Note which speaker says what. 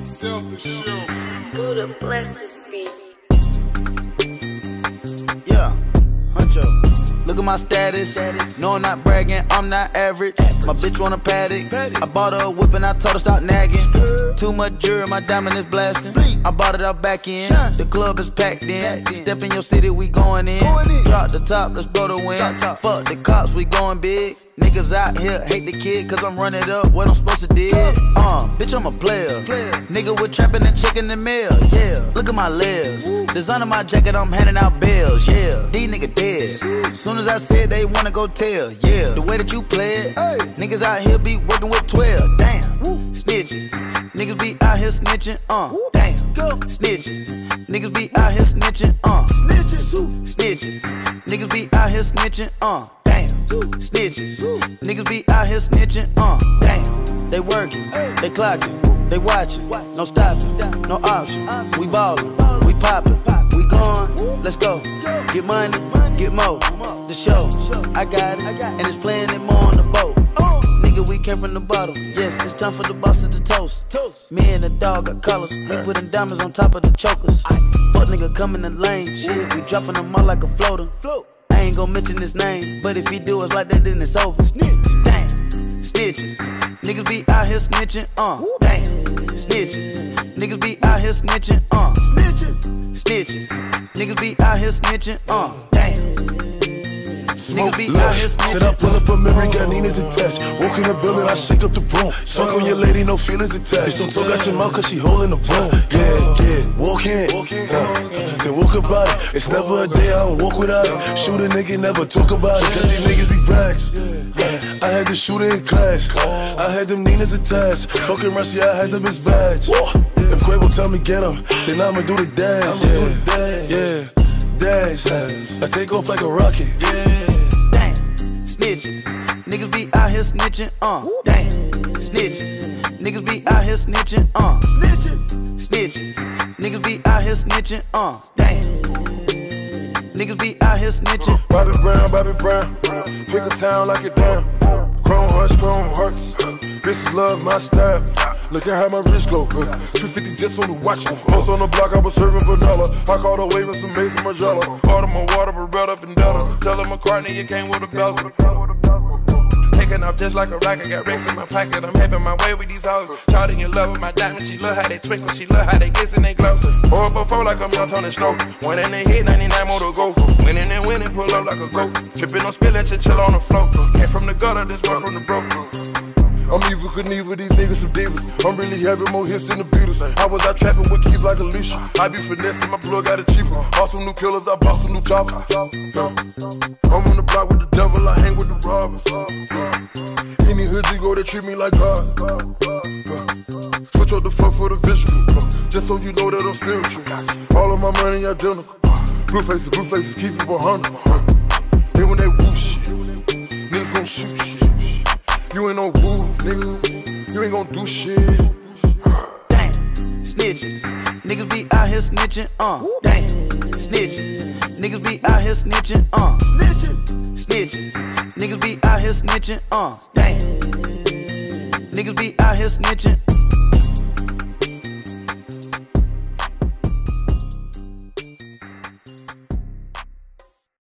Speaker 1: Buddha bless this beat.
Speaker 2: Yeah, Huncho. Look at my status. No, I'm not bragging, I'm not average. My bitch want a paddock. I bought her a whip and I told her stop nagging. Too much jewelry, my diamond is blasting. I bought it out back in. The club is packed in. We step in your city, we going in. Drop the top, let's blow the wind. Fuck the cops, we going big. Niggas out here hate the kid, cause I'm running up what I'm supposed to do. Bitch, I'm a player. Nigga with trapping and chicken the mail. Yeah, look at my legs. Designing my jacket, I'm handing out bills. Yeah, these niggas dead. Soon as I said they wanna go tell. Yeah, the way that you play it. Niggas out here be working with 12. Damn, snitching. Niggas be out here snitching. Damn, snitching. Niggas be out here snitching. Snitching. Niggas be out here snitching. Damn, snitching. Niggas be out here snitching. Damn, they working, they clocking, they watching. No stopping, no option. We ballin', we poppin', we going. Let's go. Get money, get more. The show, I got it, and it's playing it more on the boat. Nigga, we came from the bottom. Yes, it's time for the boss to toast. Me and the dog got colors. We putting diamonds on top of the chokers. Fuck nigga come in the lane. Shit, we dropping them all like a floater. I ain't gon' mention his name, but if he do us like that, then it's over. Damn, snitching. Niggas be out here snitching. Damn, snitching. Niggas be out here snitching. Snitching. Niggas be out here snitching. Damn.
Speaker 3: Smoke, said I pull up a memory, got Nina's attached. Walk in the building, I shake up the room. Fuck on your lady, no feelings attached. Don't talk out your mouth cause she holding the broom. Yeah, walk in, then walk about it. It's never a day I don't walk without it. Shoot a nigga, never talk about it. Cause these niggas be rags. I had the shooter in class. I had them Nina's attached. Fucking Rusty, I had them his badge. If Quavo tell me get him, then I'ma do the dash. Yeah, dash. I take off like a rocket.
Speaker 2: Snitching. Niggas be out here snitching, damn. Snitching. Niggas be out here snitching, snitching. Niggas be out here snitching, damn. Niggas be out here snitching.
Speaker 3: Bobby Brown, pick a town like it down. Chrome hearts, this is love, my style. Look at how my wrist glow, 350 just on the watch. Post on the block, I was serving vanilla. I caught a wave with some Mason Margiela. Part of my water, but right up and down. Tell him McCartney, you came with a belt. Taking off just like a rocket, got racks in my pocket. I'm having my way with these hoes. Charting in love with my diamonds, she love how they twinkle, she love how they kiss and they glow. Pour before like I'm young Tony Snow. One in the hit, 99 more to go. Winning and winning, pull up like a goat. Tripping on spill, let you chill on the float. Came from the gutter, this one from the broke. I'm evil Knievel, these niggas some divas. I'm really having more hits than the Beatles. I was out trapping with keys like Alicia. I be finessing, my plug got it cheaper. Bought some new killers, I bought some new choppers. I'm on the block with the devil, I hang with the robbers. Any hood you go, they treat me like God. Switch up the fuck for the visual, just so you know that I'm spiritual. All of my money identical. Blue faces keep you 100. Then when they woo shit, niggas gon' shoot shit. You ain't no woo, nigga. You ain't gon' do shit.
Speaker 2: Damn, snitching. Niggas be out here snitching, damn, snitching. Niggas be out here snitching, snitching. Niggas be out here snitching, damn. Niggas be out here snitching.